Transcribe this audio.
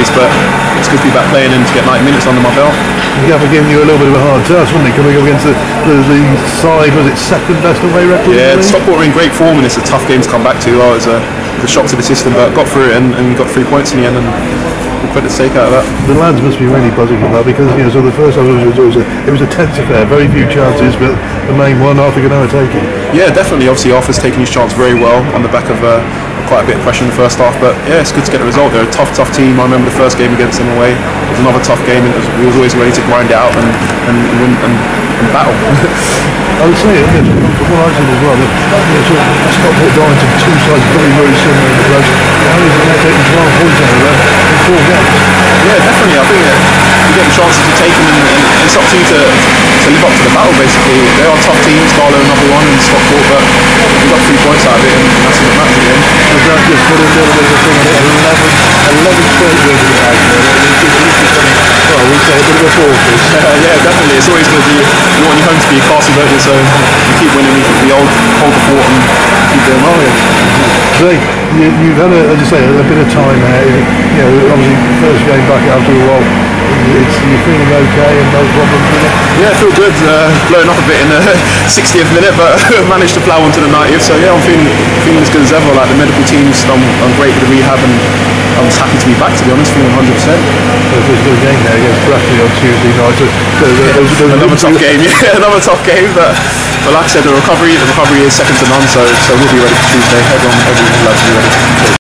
this, but it's good to be back playing and to get 90 minutes under my belt. Yeah, for giving you a little bit of a hard task, wasn't it? Coming up against the side, was it second best away record? Yeah, Stockport were in great form, and it's a tough game to come back to. It was a shock to the system, but got through it and got 3 points in the end, and credit to take out of that. The lads must be really buzzing with that, because so the first time it was a tense affair, very few chances, but the main one, Arthur can now take it. Yeah, definitely. Obviously, Arthur's taken his chance very well on the back of quite a bit of pressure in the first half, but yeah, it's good to get the result. They're a tough team. I remember the first game against them away. It was another tough game, and we was always ready to grind it out and win and battle. I would say, from what I've seen as well, Stockport Darlington, two sides very, very similar in the club. Harriers have now taken 12 points out of them in 4 games. Yeah, definitely. I think that you get the chances to take them, and it's up to you to live up to the battle, basically. They are tough teams, Barlow number 1 and Stockport, but we got 3 points out of it, and that's what matters again. So Grant just put in a little bit of a thing on it, 11 straight wins in the house. Well, we say a bit of a fortress. Yeah, definitely. It's always good. You want your home to be a castle, don't you? So you keep winning, we hold the fort and keep doing well. So you've had, as you say, a bit of time there. Obviously, first game back after a while. You're feeling okay and no problems with it? Yeah, I feel good. Blowing up a bit in the 60th minute, but managed to plough onto the 90th. So yeah, I'm feeling as good as ever. Like, the medical team's done great with the rehab, and I'm just happy to be back, to be honest, feeling 100%. There's a game there against Brackley on Tuesday night. Another tough game, yeah, another tough game. But like I said, the recovery is second to none. So we'll be ready for Tuesday. Everyone will be ready.